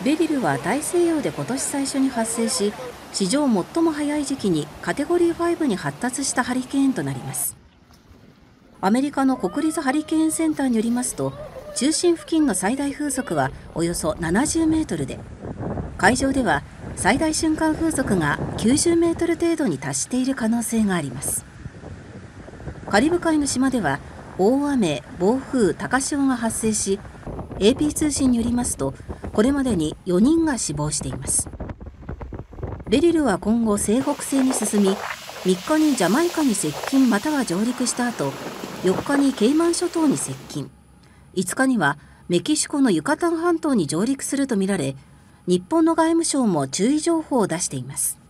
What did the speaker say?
ベリルは大西洋で今年最初に発生し、史上最も早い時期にカテゴリー5に発達したハリケーンとなります。アメリカの国立ハリケーンセンターによりますと、中心付近の最大風速はおよそ70メートルで、海上では最大瞬間風速が90メートル程度に達している可能性があります。カリブ海の島では大雨、暴風、高潮が発生し、AP 通信によりますと、これまでに4人が死亡しています。ベリルは今後西北西に進み、3日にジャマイカに接近または上陸した後、4日にケイマン諸島に接近、5日にはメキシコのユカタン半島に上陸するとみられ、日本の外務省も注意情報を出しています。